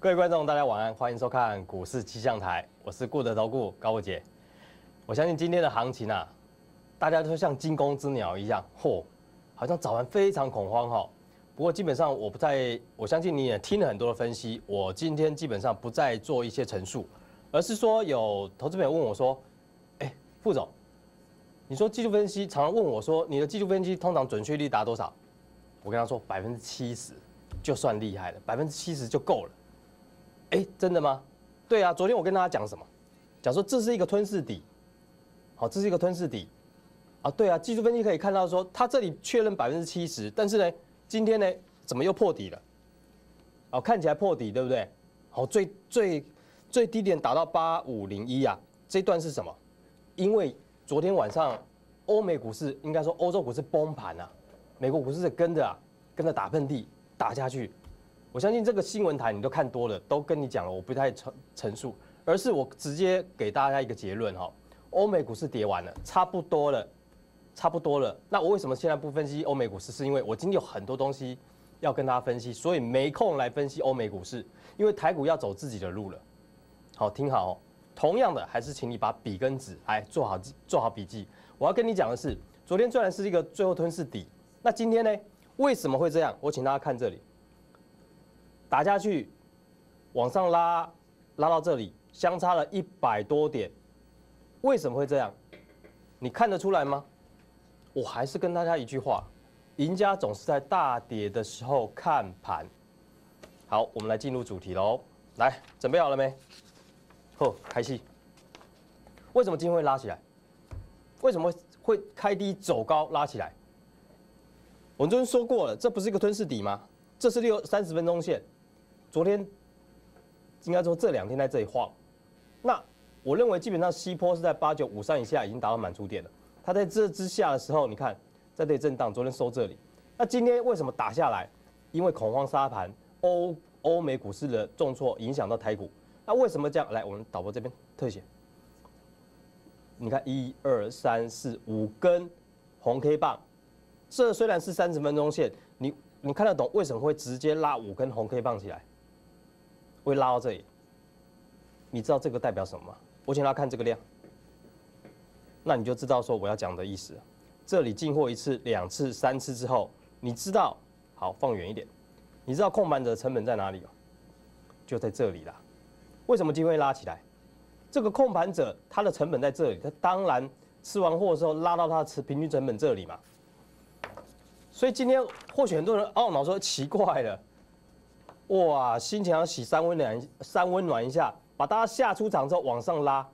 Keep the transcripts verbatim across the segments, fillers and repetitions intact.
各位观众，大家晚安，欢迎收看股市气象台，我是顾德投顾高伟杰。我相信今天的行情啊，大家都像惊弓之鸟一样，嚯，好像早盘非常恐慌哈。不过基本上我不再，我相信你也听了很多的分析，我今天基本上不再做一些陈述，而是说有投资朋友问我说，哎，副总，你说技术分析常常问我说，你的技术分析通常准确率达多少？我跟他说百分之七十就算厉害了，百分之七十就够了。哎，真的吗？对啊，昨天我跟大家讲什么？讲说这是一个吞噬底，好，这是一个吞噬底啊。对啊，技术分析可以看到说，它这里确认百分之七十，但是呢，今天呢，怎么又破底了？哦，看起来破底，对不对？好，最最最低点打到八五零一啊，这段是什么？因为昨天晚上欧美股市，应该说欧洲股市崩盘啊，美国股市是跟着啊，跟着打喷嚏打下去。我相信这个新闻台你都看多了，都跟你讲了，我不太陈陈述，而是我直接给大家一个结论哈。欧美股市跌完了，差不多了，差不多了。那我为什么现在不分析欧美股市？是因为我今天有很多东西要跟大家分析，所以没空来分析欧美股市，因为台股要走自己的路了。好，听好哦。同样的，还是请你把笔跟纸哎做好做好笔记。我要跟你讲的是，昨天虽然是一个最后吞噬底，那今天呢，为什么会这样？我请大家看这里。打下去，往上拉，拉到这里，相差了一百多点，为什么会这样？你看得出来吗？我还是跟大家一句话：赢家总是在大跌的时候看盘。好，我们来进入主题喽。来，准备好了没？哦，开戏。为什么今天会拉起来？为什么会开低走高拉起来？我们昨天说过了，这不是一个吞噬底吗？这是六三十分钟线。昨天应该说这两天在这里晃，那我认为基本上西坡是在八九五三以下已经达到满足点了。它在这之下的时候，你看在这里震荡，昨天收这里。那今天为什么打下来？因为恐慌杀盘，欧欧美股市的重挫影响到台股。那为什么这样？来，我们导播这边特写，你看一二三四五根红 K 棒，这虽然是三十分钟线，你你看得懂为什么会直接拉五根红 K 棒起来？会拉到这里，你知道这个代表什么吗？我请大家看这个量，那你就知道说我要讲的意思。这里进货一次、两次、三次之后，你知道，好放远一点，你知道控盘者的成本在哪里吗？就在这里啦。为什么今天会拉起来？这个控盘者他的成本在这里，他当然吃完货的时候拉到他的平均成本这里嘛。所以今天或许很多人懊恼说奇怪了。哇，心情要洗三温暖，三温暖一下，把大家吓出场之后往上拉。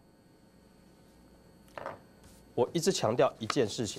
我一直强调一件事情，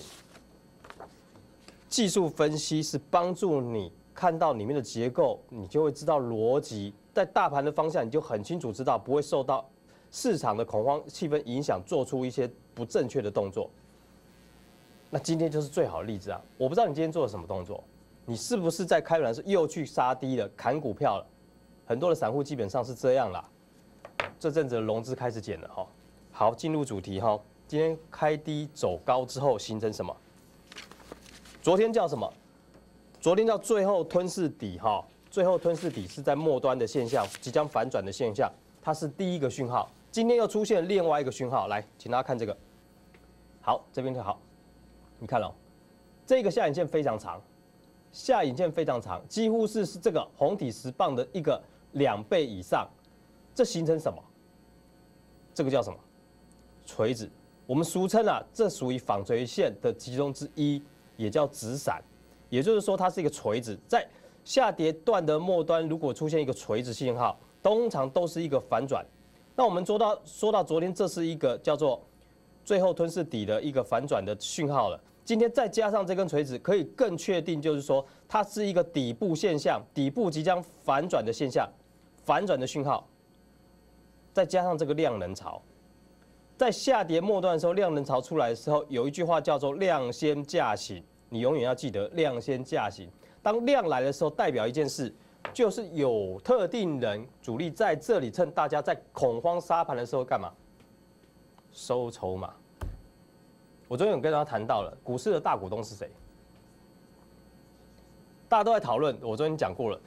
技术分析是帮助你看到里面的结构，你就会知道逻辑，在大盘的方向你就很清楚知道，不会受到市场的恐慌气氛影响，做出一些不正确的动作。那今天就是最好的例子啊！我不知道你今天做了什么动作。你是不是在开盘时又去杀低了砍股票了？很多的散户基本上是这样啦。这阵子的融资开始减了哈。好，进入主题哈。今天开低走高之后形成什么？昨天叫什么？昨天叫最后吞噬底哈。最后吞噬底是在末端的现象，即将反转的现象，它是第一个讯号。今天又出现另外一个讯号，来，请大家看这个。好，这边就好。你看了、哦，这个下影线非常长。下影线非常长，几乎是这个红体十棒的一个两倍以上，这形成什么？这个叫什么？锤子。我们俗称啊，这属于纺锤线的其中之一，也叫直闪。也就是说，它是一个锤子，在下跌段的末端，如果出现一个锤子信号，通常都是一个反转。那我们说到说到昨天，这是一个叫做最后吞噬底的一个反转的讯号了。今天再加上这根锤子，可以更确定，就是说它是一个底部现象，底部即将反转的现象，反转的讯号。再加上这个量能潮，在下跌末段的时候，量能潮出来的时候，有一句话叫做量先价行，你永远要记得量先价行。当量来的时候，代表一件事，就是有特定人主力在这里趁大家在恐慌杀盘的时候干嘛？收筹码。我昨天有跟大家谈到了股市的大股东是谁？大家都在讨论，我昨天讲过了，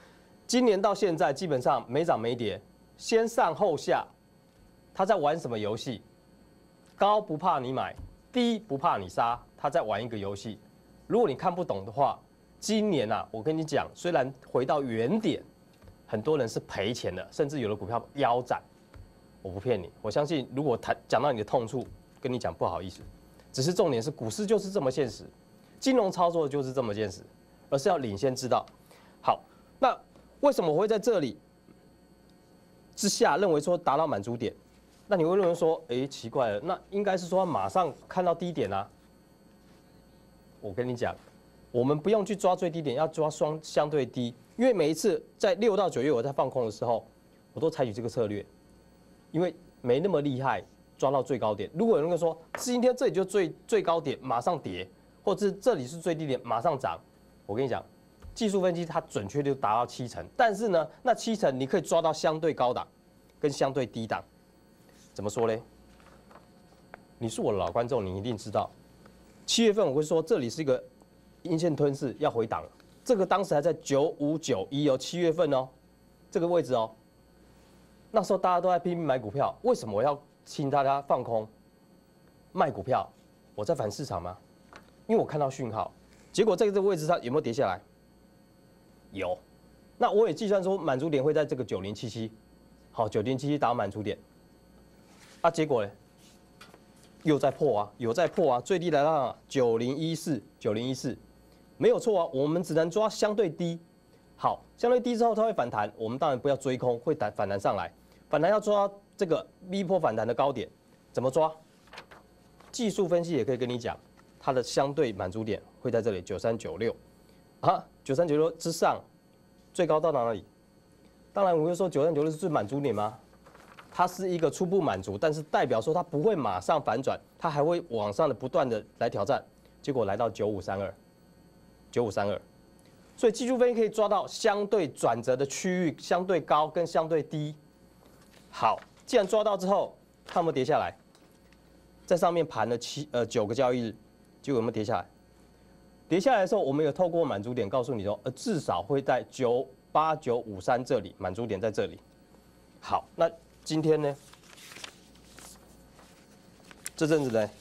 今年到现在基本上没涨没跌，先上后下，他在玩什么游戏？高不怕你买，低不怕你杀，他在玩一个游戏。如果你看不懂的话，今年啊，我跟你讲，虽然回到原点，很多人是赔钱的，甚至有的股票腰斩。我不骗你，我相信如果谈讲到你的痛处，跟你讲不好意思，只是重点是股市就是这么现实，金融操作就是这么现实，而是要领先知道。好，那为什么我会在这里之下认为说达到满足点？那你会认为说，哎，奇怪了，那应该是说马上看到低点啊。我跟你讲，我们不用去抓最低点，要抓双相对低，因为每一次在六到九月我在放空的时候，我都采取这个策略，因为没那么厉害抓到最高点。如果有人跟说今天这里就最最高点，马上跌，或者是这里是最低点，马上涨，我跟你讲，技术分析它准确率达到七成，但是呢，那七成你可以抓到相对高档跟相对低档。怎么说嘞？你是我的老观众，你一定知道，七月份我会说这里是一个阴线吞噬要回档了，这个当时还在九五九一哦，七月份哦，这个位置哦，那时候大家都在拼命买股票，为什么我要请大家放空卖股票？我在反市场吗？因为我看到讯号，结果在这个位置上有没有跌下来？有，那我也计算说满足点会在这个九零七七，好，九零七七达到满足点。啊，结果呢，又在破啊，有在破啊，最低来到九零一四，九零一四，没有错啊，我们只能抓相对低。好，相对低之后它会反弹，我们当然不要追空，会反反弹上来，反弹要抓这个 V 波反弹的高点，怎么抓？技术分析也可以跟你讲，它的相对满足点会在这里九三九六，啊，九三九六之上，最高到哪里？当然我会说九三九六是最满足点吗？它是一个初步满足，但是代表说它不会马上反转，它还会往上的不断的来挑战，结果来到九五三二，九五三二，所以技术分析可以抓到相对转折的区域，相对高跟相对低。好，既然抓到之后，它有没有跌下来？在上面盘了七呃九个交易日，结果有没有跌下来？跌下来的时候，我们有透过满足点告诉你说，呃，至少会在九八九五三这里，满足点在这里。好，那今天呢？这阵子呢，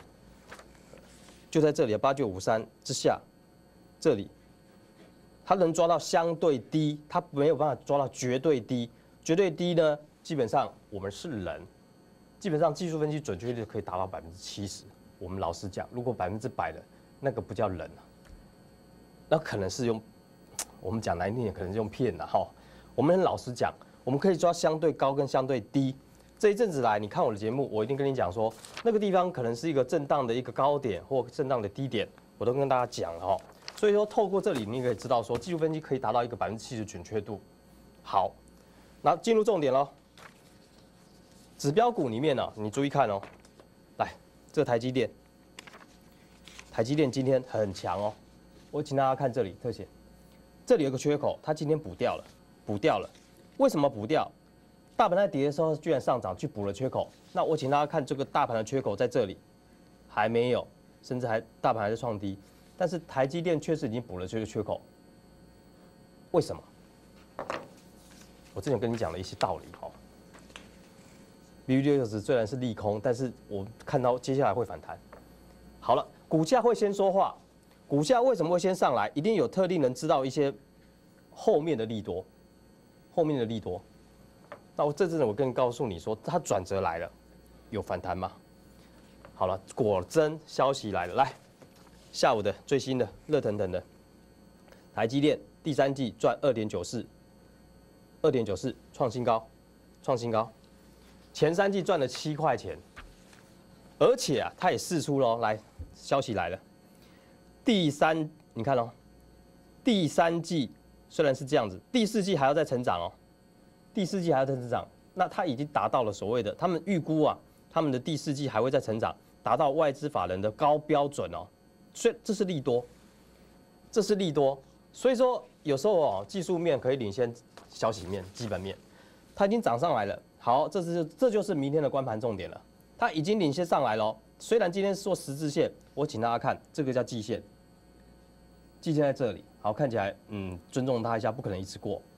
就在这里八九五三之下，这里，它能抓到相对低，它没有办法抓到绝对低。绝对低呢，基本上我们是人，基本上技术分析准确率可以达到百分之七十。我们老实讲，如果百分之百的，那个不叫人啊，那可能是用我们讲难听点，可能是用骗的哈。我们很老实讲。我们可以抓相对高跟相对低。这一阵子来，你看我的节目，我一定跟你讲说，那个地方可能是一个震荡的一个高点或震荡的低点，我都跟大家讲了哈。所以说，透过这里，你可以知道说，技术分析可以达到一个百分之七十准确度。好，那进入重点喽。指标股里面呢、啊，你注意看哦，来，这个台积电，台积电今天很强哦。我请大家看这里特写，这里有个缺口，它今天补掉了，补掉了。为什么补掉？大盘在跌的时候居然上涨，去补了缺口。那我请大家看这个大盘的缺口在这里，还没有，甚至还大盘还在创低，但是台积电确实已经补了这个缺口。为什么？我之前跟你讲了一些道理哈。B B 六十虽然是利空，但是我看到接下来会反弹。好了，股价会先说话，股价为什么会先上来？一定有特定人知道一些后面的利多。后面的利多，那我这阵子我跟你告诉你说，它转折来了，有反弹吗？好了，果真消息来了，来，下午的最新的热腾腾的台积电第三季赚二点九四，二点九四创新高，创新高，前三季赚了七块钱，而且啊，它也释出了，来，消息来了，第三，你看哦，第三季。虽然是这样子，第四季还要再成长哦，第四季还要再成长，那它已经达到了所谓的他们预估啊，他们的第四季还会再成长，达到外资法人的高标准哦，所以这是利多，这是利多，所以说有时候哦，技术面可以领先消息面、基本面，它已经涨上来了，好，这是这就是明天的观盘重点了，它已经领先上来了，虽然今天是做十字线，我请大家看这个叫季线，季线在这里。好，看起来，嗯，尊重它一下，不可能一次过。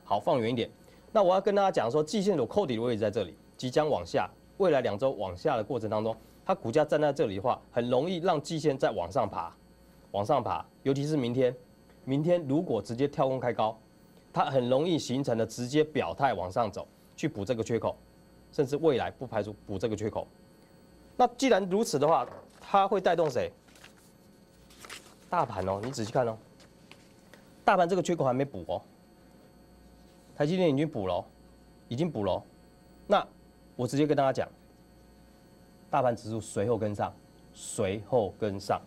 好，放远一点。那我要跟大家讲说，季线所扣底的位置在这里，即将往下，未来两周往下的过程当中，它股价站在这里的话，很容易让季线再往上爬，往上爬，尤其是明天，明天如果直接跳空开高，它很容易形成的直接表态往上走，去补这个缺口，甚至未来不排除补这个缺口。那既然如此的话，它会带动谁？大盘哦，你仔细看哦，大盘这个缺口还没补哦。台积电已经补了，已经补了。那我直接跟大家讲，大盘指数随后跟上，随后跟上。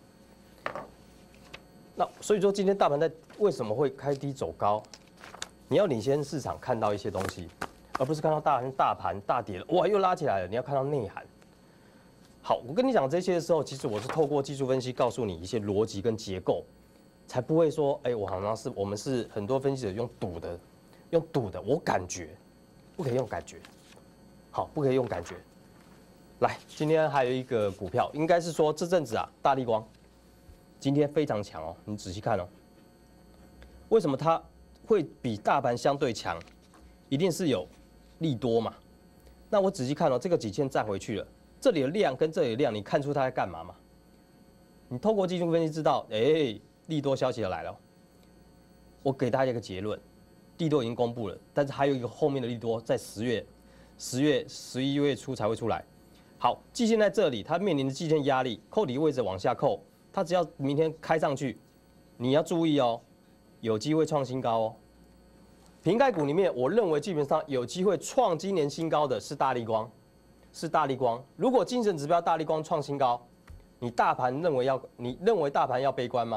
那所以说，今天大盘在为什么会开低走高？你要领先市场看到一些东西，而不是看到大盘大盘大跌了，哇，又拉起来了。你要看到内涵。好，我跟你讲这些的时候，其实我是透过技术分析告诉你一些逻辑跟结构，才不会说，哎、欸，我好像是我们是很多分析者用赌的。用赌的，我感觉不可以用感觉，好，不可以用感觉。来，今天还有一个股票，应该是说这阵子啊，大立光今天非常强哦，你仔细看哦。为什么它会比大盘相对强？一定是有利多嘛。那我仔细看哦，这个几线站回去了，这里的量跟这里的量，你看出它在干嘛吗？你透过技术分析知道，哎、欸，利多消息来了。我给大家一个结论。利多已经公布了，但是还有一个后面的利多在十月、十月、十一月初才会出来。好，季线在这里，它面临的季线压力，扣底位置往下扣，它只要明天开上去，你要注意哦，有机会创新高哦。瓶盖股里面，我认为基本上有机会创今年新高的是大立光，是大立光。如果精神指标大立光创新高，你大盘认为要，你认为大盘要悲观吗？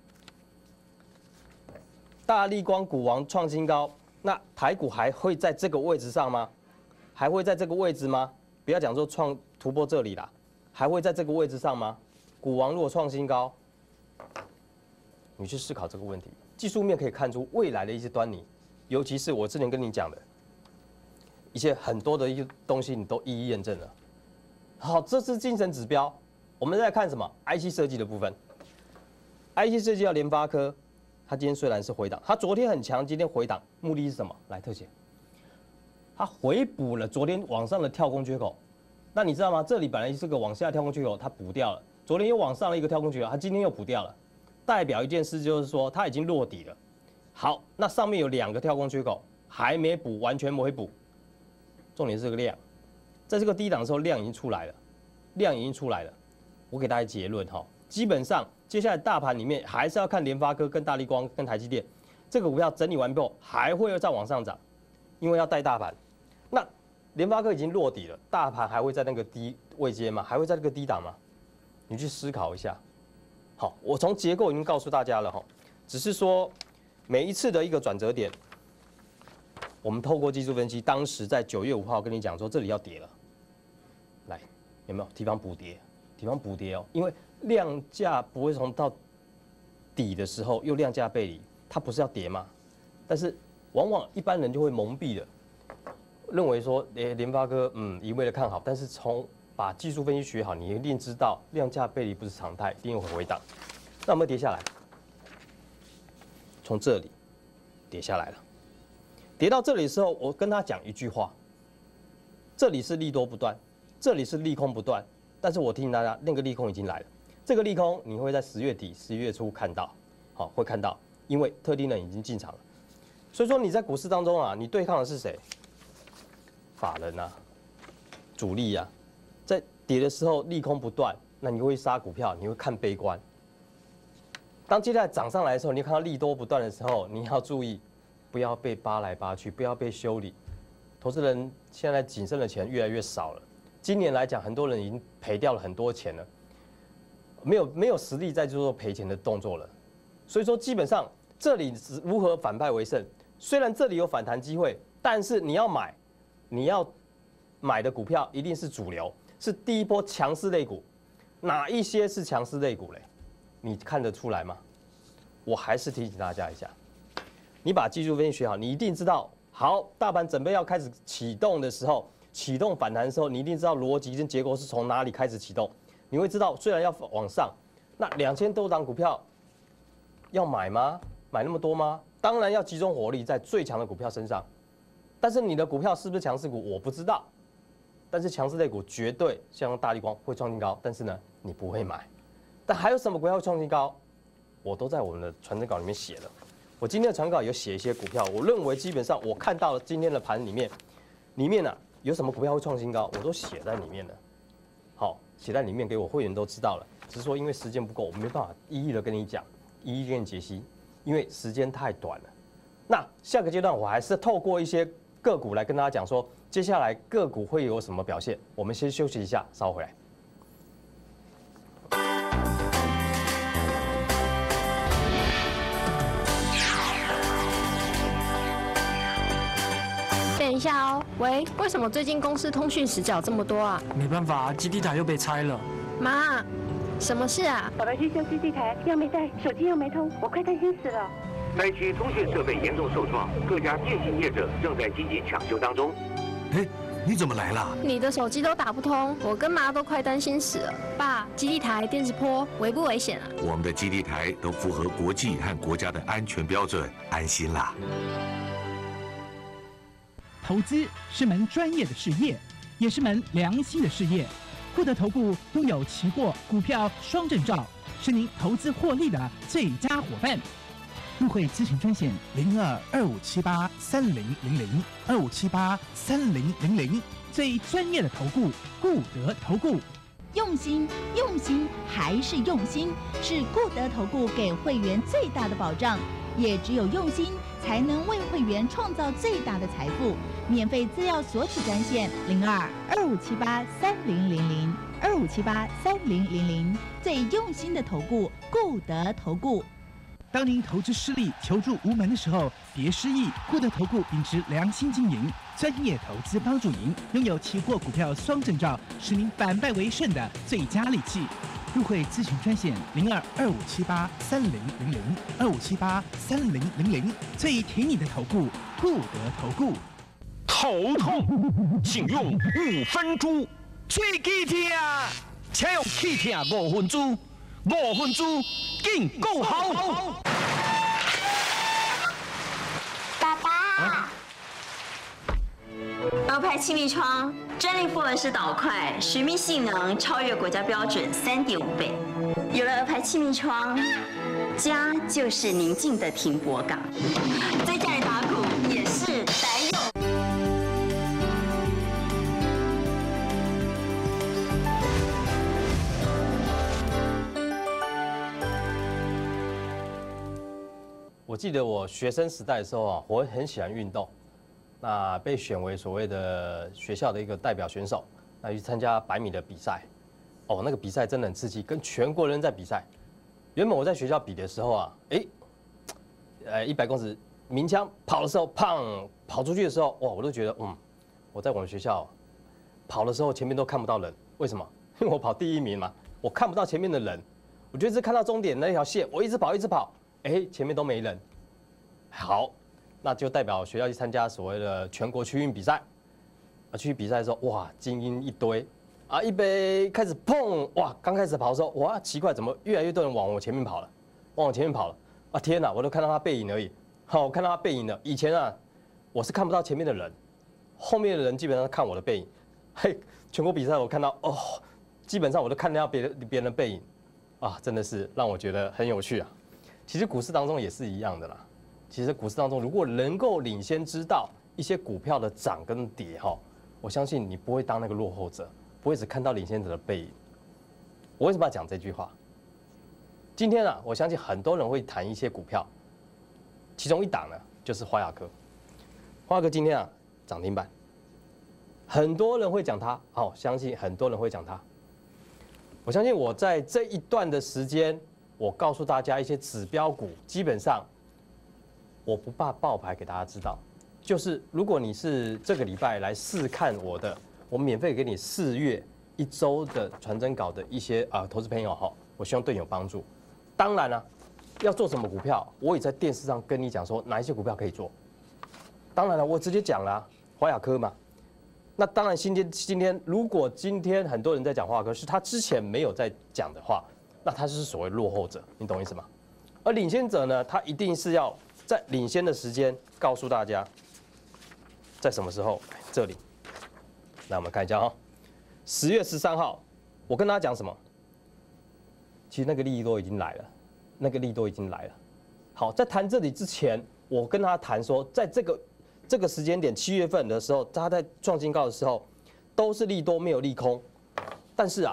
大立光股王创新高，那台股还会在这个位置上吗？还会在这个位置吗？不要讲说创突破这里啦，还会在这个位置上吗？股王如果创新高，你去思考这个问题。技术面可以看出未来的一些端倪，尤其是我之前跟你讲的一些很多的一些东西，你都一一验证了。好，这是精神指标。我们再看什么 I C 设计的部分 ，I C 设计要联发科。它今天虽然是回档，它昨天很强，今天回档，目的是什么？来特写，它回补了昨天往上的跳空缺口。那你知道吗？这里本来是个往下跳空缺口，它补掉了。昨天又往上了一个跳空缺口，它今天又补掉了，代表一件事就是说它已经落底了。好，那上面有两个跳空缺口还没补，完全没补。重点是这个量，在这个低档的时候量已经出来了，量已经出来了。我给大家结论哈，基本上。接下来大盘里面还是要看联发科、跟大立光、跟台积电这个股票整理完后，还会再往上涨，因为要带大盘。那联发科已经落底了，大盘还会在那个低位阶吗？还会在这个低档吗？你去思考一下。好，我从结构已经告诉大家了哈，只是说每一次的一个转折点，我们透过技术分析，当时在九月五号跟你讲说这里要跌了，来有没有地方补跌？地方补跌哦，因为量价不会从到底的时候又量价背离，它不是要跌吗？但是往往一般人就会蒙蔽了，认为说，诶，联发科嗯一味的看好，但是从把技术分析学好，你一定知道量价背离不是常态，一定会回档。那我们跌下来，从这里跌下来了，跌到这里的时候，我跟他讲一句话：这里是利多不断，这里是利空不断。但是我提醒大家，那个利空已经来了。这个利空你会在十月底、十一月初看到，好，会看到，因为特定人已经进场了。所以说你在股市当中啊，你对抗的是谁？法人啊，主力啊，在跌的时候利空不断，那你会杀股票，你会看悲观。当接下来涨上来的时候，你看到利多不断的时候，你要注意，不要被扒来扒去，不要被修理。投资人现在仅剩的钱越来越少了。今年来讲，很多人已经赔掉了很多钱了，没有没有实力再做赔钱的动作了。所以说，基本上这里是如何反败为胜？虽然这里有反弹机会，但是你要买，你要买的股票一定是主流，是第一波强势类股。哪一些是强势类股嘞？你看得出来吗？我还是提醒大家一下，你把技术分析学好，你一定知道，好，大盘准备要开始启动的时候。启动反弹的时候，你一定知道逻辑跟结构是从哪里开始启动。你会知道，虽然要往上，那两千多档股票要买吗？买那么多吗？ 当然要集中火力在最强的股票身上。但是你的股票是不是强势股，我不知道。但是强势类股绝对像大立光会创新高，但是呢，你不会买。但还有什么股票会创新高？我都在我们的传真稿里面写了。我今天的传稿有写一些股票，我认为基本上我看到了今天的盘里面，里面呢、啊、有什么股票会创新高，我都写在里面了。好，写在里面给我会员都知道了。只是说因为时间不够，我没办法一一的跟你讲，一一跟你解析，因为时间太短了。那下个阶段我还是透过一些个股来跟大家讲说，接下来个股会有什么表现。我们先休息一下，稍后回来。 等一下哦，喂，为什么最近公司通讯死角这么多啊？ 没办法，基地台又被拆了。 妈，什么事啊？ 我来去修基地台，又没带，手机又没通，我快担心死了。 该区通讯设备严重受创，各家电信业者正在积极抢修当中。 哎，你怎么来了？ 你的手机都打不通，我跟妈都快担心死了。爸，基地台、电磁波危不危险啊？ 我们的基地台都符合国际和国家的安全标准，安心啦。 投资是门专业的事业，也是门良心的事业。固德投顾拥有期货、股票双证照，是您投资获利的最佳伙伴。入会咨询专线零二二五七八三零零零二五七八三零零零，最专业的投顾固德投顾。 用心，用心还是用心，是固德投顾给会员最大的保障。也只有用心，才能为会员创造最大的财富。免费资料索取专线零二二五七八三零零零二五七八三零零零，最用心的投顾固德投顾。 当您投资失利、求助无门的时候，别失意。固德投顾秉持良心经营，专业投资帮助您，拥有期货、股票双证照，使您反败为胜的最佳利器。入会咨询专线零二二五七八三零零零二五七八三零零零，最挺你的投顾固德投顾。 头痛，请用五分猪。喙齿痛，请用气痛五分猪。五分猪更够好。 爸爸，鹅牌气密窗专利复合式导块，水密性能超越国家标准三点五倍。有了鹅牌气密窗，家就是宁静的停泊港，在家里打鼓也是宅用。 我记得我学生时代的时候啊，我很喜欢运动，那被选为所谓的学校的一个代表选手，那去参加百米的比赛。哦，那个比赛真的很刺激，跟全国人在比赛。原本我在学校比的时候啊，哎，呃，一百公尺鸣枪跑的时候，砰，跑出去的时候，哇，我都觉得，嗯，我在我们学校跑的时候前面都看不到人，为什么？因为我跑第一名嘛，我看不到前面的人，我就是看到终点那条线，我一直跑，一直跑。哎，前面都没人，好，那就代表学校去参加所谓的全国区运比赛。啊，去比赛的时候，哇，精英一堆，啊，一杯开始碰，哇，刚开始跑的时候，哇，奇怪，怎么越来越多人往我前面跑了，往我前面跑了，啊，天哪，我都看到他背影而已。好，我看到他背影了。以前啊，我是看不到前面的人，后面的人基本上看我的背影。嘿，全国比赛我看到，哦，基本上我都看到别人别人的背影，啊，真的是让我觉得很有趣啊。其实股市当中也是一样的啦。其实股市当中，如果能够领先知道一些股票的涨跟跌哈，我相信你不会当那个落后者，不会只看到领先者的背影。我为什么要讲这句话？今天啊，我相信很多人会谈一些股票，其中一档呢就是华亚科。华亚科今天啊涨停板，很多人会讲它，哦，相信很多人会讲它。我相信我在这一段的时间。我告诉大家一些指标股，基本上我不怕爆牌给大家知道，就是如果你是这个礼拜来试看我的，我免费给你四月一周的传真稿的一些啊、呃、投资朋友哈，我希望对你有帮助。当然了、啊，要做什么股票，我也在电视上跟你讲说哪一些股票可以做。当然了，我直接讲了、啊、华亚科嘛。那当然，今天今天如果今天很多人在讲华亚科，是他之前没有在讲的话。那他就是所谓落后者，你懂意思吗？而领先者呢，他一定是要在领先的时间告诉大家，在什么时候？这里，来我们看一下哈，十月十三号，我跟大家讲什么？其实那个利多已经来了，那个利多已经来了。好，在谈这里之前，我跟他谈说，在这个这个时间点，七月份的时候，他在创新高的时候，都是利多没有利空。但是啊，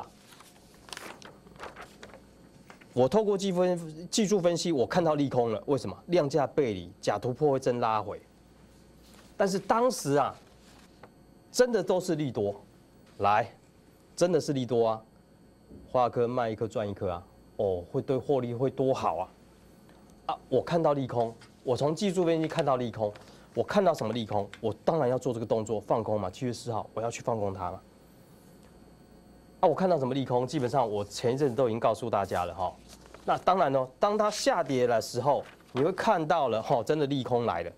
我透过技分技术分析，我看到利空了。为什么？量价背离，假突破会真拉回。但是当时啊，真的都是利多，来，真的是利多啊！花颗卖一颗赚一颗啊，哦，会对获利会多好啊！啊，我看到利空，我从技术分析看到利空，我看到什么利空，我当然要做这个动作，放空嘛。七月四号我要去放空它嘛。啊，我看到什么利空，基本上我前一阵子都已经告诉大家了哈。那当然呢，当它下跌的时候，你会看到了哈，真的利空来了。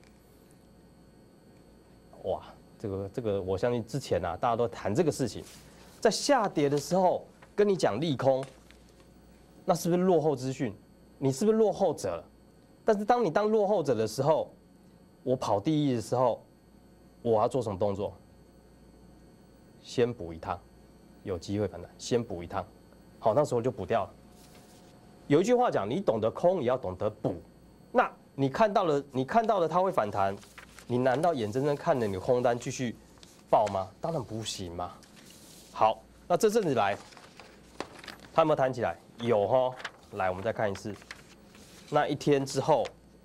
哇，这个这个，我相信之前啊，大家都谈这个事情，在下跌的时候跟你讲利空，那是不是落后资讯？你是不是落后者了？但是当你当落后者的时候，我跑第一的时候，我要做什么动作？先补一趟，有机会反弹，先补一趟。好，那时候就补掉了。有一句话讲，你懂得空，也要懂得补。那你看到了，你看到了它会反弹。你难道眼睁睁看着你空单继续爆吗？当然不行嘛。好，那这阵子来，它有没有弹起来？有哈。来，我们再看一次。那一天之后，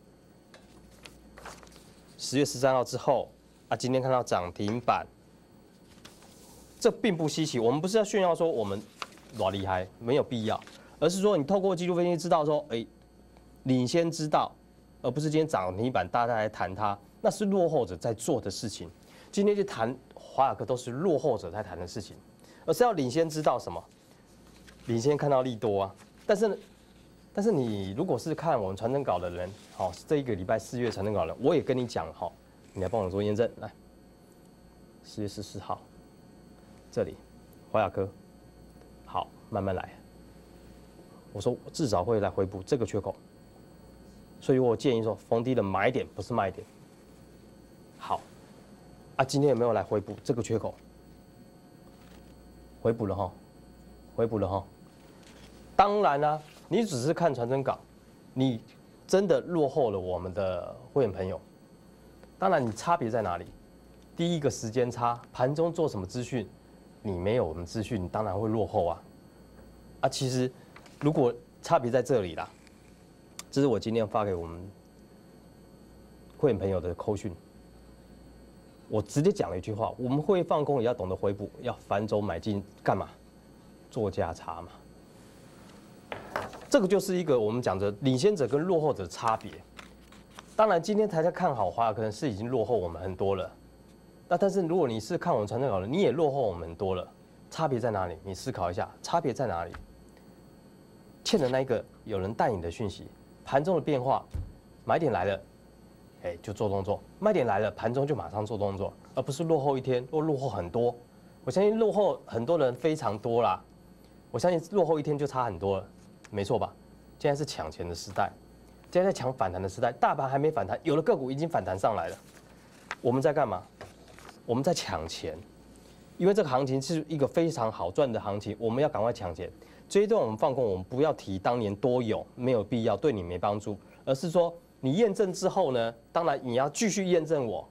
十月十三号之后啊，今天看到涨停板，这并不稀奇。我们不是要炫耀说我们多厉害，没有必要，而是说你透过技术分析知道说，哎，领先知道，而不是今天涨停板大家来谈它。那是落后者在做的事情。今天去谈华尔科都是落后者在谈的事情，而是要领先知道什么？领先看到利多啊。但是，但是你如果是看我们传真稿的人，好，这一个礼拜四月传真稿的人，我也跟你讲哈，你来帮我做验证。来，四月十四号，这里华尔科，好，慢慢来。我说至少会来回补这个缺口，所以我建议说逢低的买点不是卖点。好，啊，今天有没有来回补这个缺口？回补了哈，回补了哈。当然啦、啊，你只是看传真稿，你真的落后了我们的会员朋友。当然，你差别在哪里？第一个时间差，盘中做什么资讯，你没有我们资讯，你当然会落后啊。啊，其实如果差别在这里啦，这是我今天发给我们会员朋友的扣讯。我直接讲了一句话：我们会放空，也要懂得回补，要反手买进，干嘛？做价差嘛。这个就是一个我们讲的领先者跟落后者的差别。当然，今天大家看好华尔可能是已经落后我们很多了。那但是如果你是看我们传真稿的，你也落后我们很多了。差别在哪里？你思考一下，差别在哪里？欠的那一个有人带你的讯息，盘中的变化，买点来了。哎，就做动作，卖点来了，盘中就马上做动作，而不是落后一天或落后很多。我相信落后很多人非常多啦，我相信落后一天就差很多了，没错吧？现在是抢钱的时代，现在在抢反弹的时代，大盘还没反弹，有的个股已经反弹上来了。我们在干嘛？我们在抢钱，因为这个行情是一个非常好赚的行情，我们要赶快抢钱。这一段我们放空，我们不要提当年多有，没有必要，对你没帮助，而是说。你验证之后呢？当然你要继续验证我，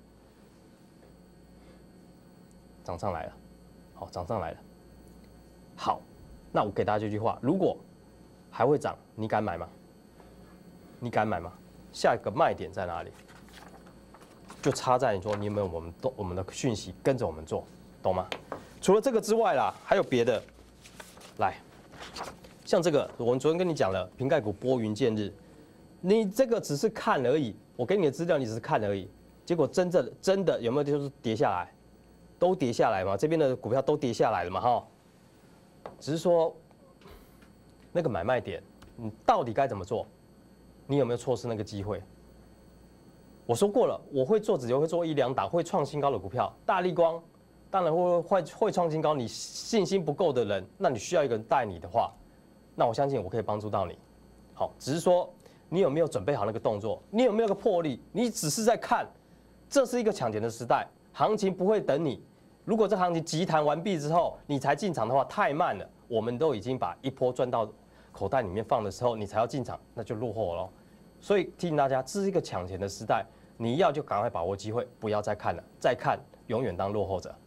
涨上来了，好，涨上来了，好，那我给大家这句话：如果还会涨，你敢买吗？你敢买吗？下一个卖点在哪里？就差在你说你有没有我们都我们的讯息跟着我们做，懂吗？除了这个之外啦，还有别的，来，像这个，我们昨天跟你讲了，瓶盖股拨云见日。你这个只是看而已，我给你的资料你只是看而已，结果真正真的有没有就是跌下来，都跌下来嘛，这边的股票都跌下来了嘛哈，只是说那个买卖点，你到底该怎么做？你有没有错失那个机会？我说过了，我会做，只会做一两档会创新高的股票，大立光当然会会会创新高，你信心不够的人，那你需要一个人带你的话，那我相信我可以帮助到你。好，只是说。 你有没有准备好那个动作？你有没有个魄力？你只是在看，这是一个抢钱的时代，行情不会等你。如果这行情急弹完毕之后，你才进场的话，太慢了。我们都已经把一波赚到口袋里面放的时候，你才要进场，那就落后了。所以提醒大家，这是一个抢钱的时代，你要就赶快把握机会，不要再看了，再看永远当落后者。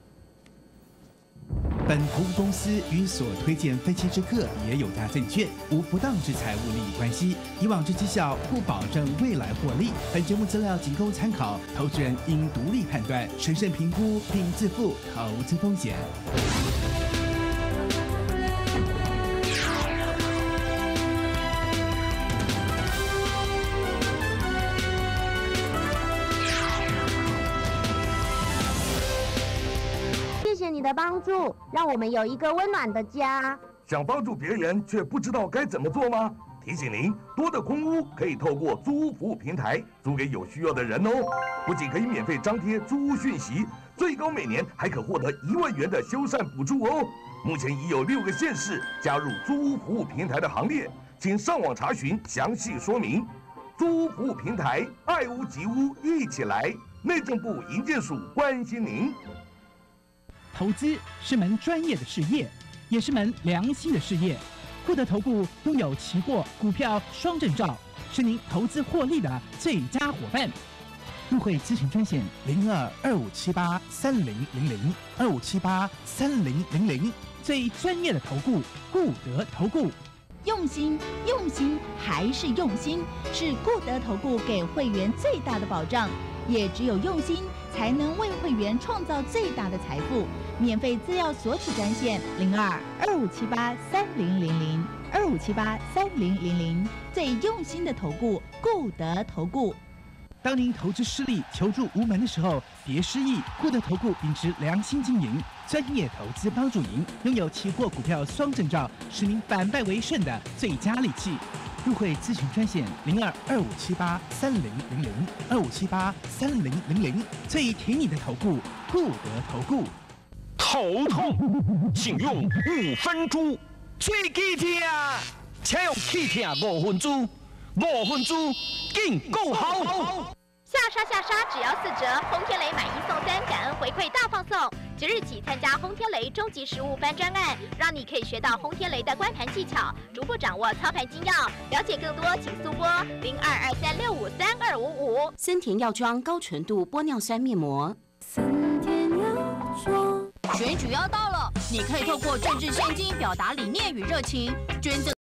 本投顾公司与所推荐分期之客也有大证券无不当之财务利益关系，以往之绩效不保证未来获利。本节目资料仅供参考，投资人应独立判断、审慎评估并自负投资风险。 你的帮助，让我们有一个温暖的家。 想帮助别人却不知道该怎么做吗？提醒您，多的空屋可以透过租屋服务平台租给有需要的人哦。不仅可以免费张贴租屋讯息，最高每年还可获得一万元的修缮补助哦。目前已有六个县市加入租屋服务平台的行列，请上网查询详细说明。租屋服务平台，爱屋及乌，一起来！内政部营建署关心您。 投资是门专业的事业，也是门良心的事业。固德投顾拥有期货、股票双证照，是您投资获利的最佳伙伴。入会咨询专线零二二五七八三零零零二五七八三零零零，最专业的投顾固德投顾。 用心，用心还是用心，是固德投顾给会员最大的保障。也只有用心，才能为会员创造最大的财富。免费资料索取专线零二二五七八三零零零二五七八三零零零，最用心的投顾固德投顾。 当您投资失利、求助无门的时候，别失意。固德投顾秉持良心经营，专业投资帮助您，拥有期货、股票双证照，使您反败为胜的最佳利器。入会咨询专线零二二五七八三零零零二五七八三零零零，最挺你的投顾固德投顾。 头痛，请用五分猪。最忌痛，请用气痛五分猪。五分猪，劲够好。 下杀下杀，只要四折，轰天雷买一送三，感恩回馈大放送。即日起参加轰天雷终极实务班专案，让你可以学到轰天雷的观盘技巧，逐步掌握操盘精要。了解更多，请速拨零二二三六五三二五五。 森田药妆高纯度玻尿酸面膜。 森田药妆。 选举要到了，你可以透过政治现金表达理念与热情，捐赠。